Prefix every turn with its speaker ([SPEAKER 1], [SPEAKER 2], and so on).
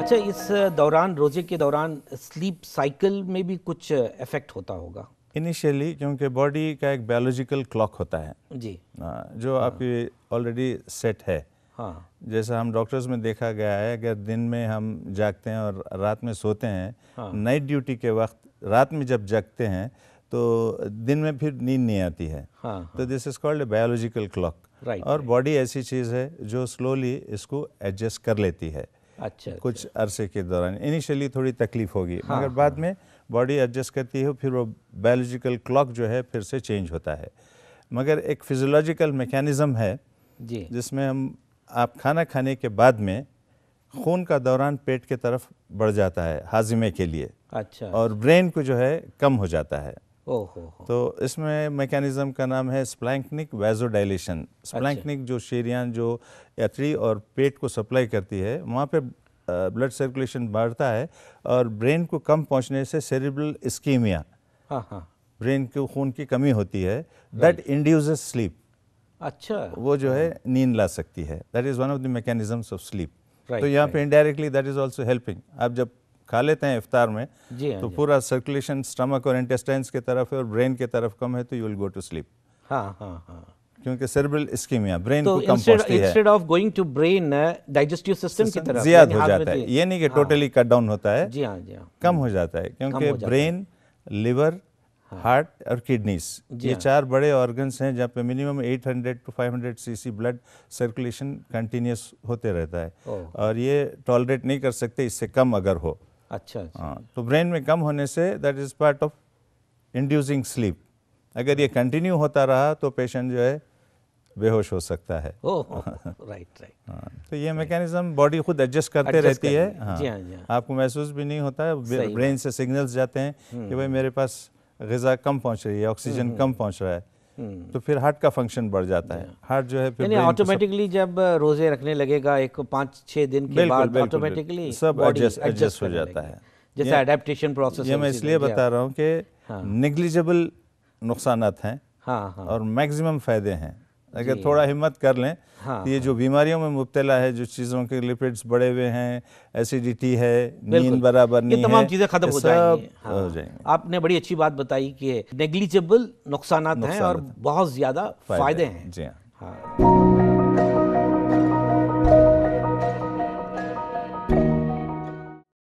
[SPEAKER 1] اچھا اس دوران روزے کے دوران سلیپ سائیکل میں بھی کچھ افیکٹ ہوتا ہوگا؟
[SPEAKER 2] انیشیلی کیونکہ باڈی کا ایک بایولوجیکل کلاک ہوتا ہے
[SPEAKER 1] جی
[SPEAKER 2] جو آپ کی آلریڈی سیٹ ہے.
[SPEAKER 1] ہاں
[SPEAKER 2] جیسا ہم ڈاکٹرز میں دیکھا گیا ہے اگر دن میں ہم جاگتے ہیں اور رات میں سوتے ہیں, نائٹ ڈیوٹی کے وقت رات میں جب جاگتے ہیں تو دن میں پھر نیند نہیں آتی ہے. تو this is called a biological clock. اور باڈی ایسی چیز ہے جو سلولی اس کو ایڈجسٹ کر لیتی ہے.
[SPEAKER 1] اچھا
[SPEAKER 2] کچھ عرصے کے دوران انیشیلی تھوڑی تکلیف ہوگی مگر بعد میں باڈی ایڈجسٹ کرتی ہے, پھر وہ بایولوجیکل کلاک جو ہے پھر سے چینج ہوتا ہے. مگر ایک فزیولوجیکل میکینزم ہے
[SPEAKER 1] جی
[SPEAKER 2] جس میں آپ کھانا کھانے کے بعد میں خون کا دوران پیٹ کے طرف بڑھ جاتا ہے ہاضمے کے لیے,
[SPEAKER 1] اچھا
[SPEAKER 2] اور برین کو جو ہے کم ہو جاتا ہے.
[SPEAKER 1] اوہ
[SPEAKER 2] تو اس میں میکینزم کا نام ہے سپلینکنک ویزو ڈائلیشن. سپلینکنک جو شریان جو ایتھری اور پیٹ کو سپلائی کرتی ہے وہاں پہ بلڈ سرکولیشن بڑھتا ہے, اور برین کو کم پہنچنے سے سیریبرل اسکیمیا, برین کو خون کی کمی ہوتی ہے, دیٹ انڈیوزز سلیپ.
[SPEAKER 1] اچھا
[SPEAKER 2] وہ جو ہے نیند لا سکتی ہے. That is one of the mechanisms of sleep. تو یہاں پہ indirectly that is also helping. آپ جب کھا لیتے ہیں افطار میں تو پورا سرکولیشن اسٹمک اور انٹیسٹائنس کی طرف ہے اور برین کی طرف کم ہے تو you will go to sleep. کیونکہ سیریبرل اسکیمیا برین کو کم پہنچتی ہے.
[SPEAKER 1] Instead of going to brain digestive system کی طرف
[SPEAKER 2] زیادہ ہو جاتا ہے. یہ نہیں کہ ٹوٹلی کٹ ڈاؤن ہوتا ہے,
[SPEAKER 1] جی ہاں
[SPEAKER 2] کم ہو جاتا ہے. کیونکہ برین, لیور, ہارٹ اور کڈنیز یہ چار بڑے آرگنس ہیں جہاں پہ minimum 800 to 500 cc blood circulation continuous ہوتے رہتا ہے, اور یہ ٹالریٹ نہیں کر سکتے اس سے کم اگر ہو.
[SPEAKER 1] اچھا
[SPEAKER 2] تو برین میں کم ہونے سے that is part of inducing sleep. اگر یہ کنٹینیو ہوتا رہا تو پیشنٹ جو ہے بے ہوش ہو سکتا ہے.
[SPEAKER 1] رائٹ.
[SPEAKER 2] تو یہ میکینزم باڈی خود ایڈجسٹ کرتے رہتی ہے. آپ کو محسوس بھی نہیں ہوتا ہے, برین سے سگنلز جاتے ہیں کہ بھائی میرے پاس غذا کم پہنچ رہی ہے, آکسیجن کم پہنچ رہا ہے, تو پھر ہارٹ کا فنکشن بڑھ جاتا ہے. ہارٹ جو ہے
[SPEAKER 1] یعنی آٹومیٹکلی جب روزے رکھنے لگے گا ایک 5-6 دن کے بعد آٹومیٹکلی
[SPEAKER 2] سب ایڈجسٹ ہو جاتا ہے.
[SPEAKER 1] جیسے ایڈیپٹیشن پروسیس.
[SPEAKER 2] یہ میں اس لیے بتا رہا ہوں کہ نیگلیجبل نقصانات ہیں اور میکسیمم فائدے ہیں. اگر تھوڑا ہمت کر لیں تو یہ جو بیماریوں میں مبتلا ہے, جو چیزوں کے لپڈز بڑے ہوئے ہیں, ایسیڈیٹی ہے, نیند برابر نہیں ہے,
[SPEAKER 1] یہ تمام چیزیں ختم ہو جائیں گی.
[SPEAKER 2] گے.
[SPEAKER 1] آپ نے بڑی اچھی بات بتائی کہ نیگلیجبل نقصانات ہیں اور بہت زیادہ فائدے ہیں.
[SPEAKER 2] جی ہاں.